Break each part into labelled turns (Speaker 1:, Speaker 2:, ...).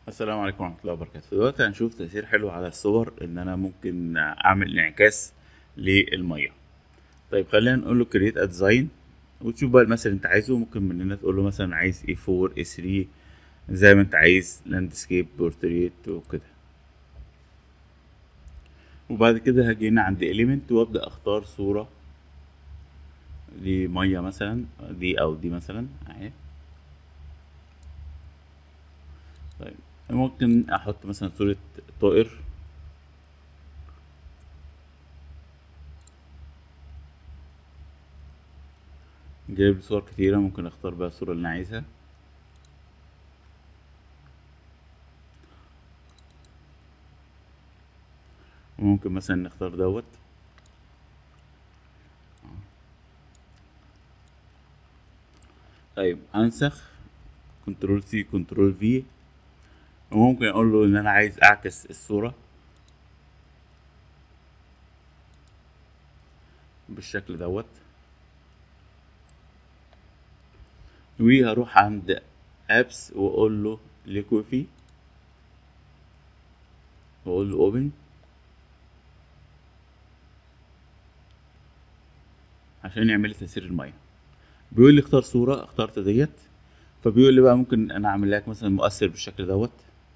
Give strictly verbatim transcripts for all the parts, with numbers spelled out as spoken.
Speaker 1: السلام عليكم ورحمة الله وبركاته. دلوقتي هنشوف تأثير حلو على الصور إن أنا ممكن أعمل انعكاس للمية. طيب خلينا نقول له create a design وتشوف بقى المثل اللي أنت عايزه. ممكن من هنا تقول له مثلا عايز إيه فور إيه ثري زي ما أنت عايز، لاندسكيب بورتريت وكده. وبعد كده هاجي هنا عند element وأبدأ أختار صورة لمية مثلا، دي أو دي مثلا أهي. طيب ممكن أحط مثلا صورة طائر، جايب صور كتيرة ممكن اختار بقى الصورة اللي انا عايزها. وممكن مثلا نختار دوت. طيب انسخ، كنترول سي كنترول في، وممكن اقول له ان انا عايز اعكس الصورة بالشكل دوت. وهروح عند ابس واقول له ليكوفي واقول له اوبن عشان يعمل لي تأثير المية. بيقول لي اختار صورة، اخترت ديت. فبيقول لي بقى ممكن انا اعمل لك مثلا مؤثر بالشكل دوت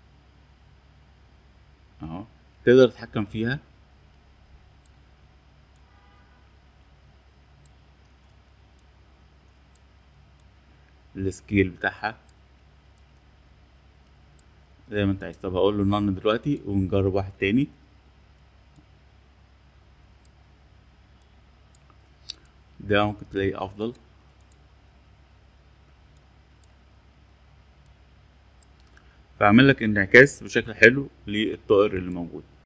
Speaker 1: اهو، تقدر تتحكم فيها. السكيل بتاعها زي ما انت عايز. طب هقول له نان دلوقتي ونجرب واحد تاني. ده ممكن تلاقيه افضل، فاعمل لك انعكاس بشكل حلو للطائر اللي موجود.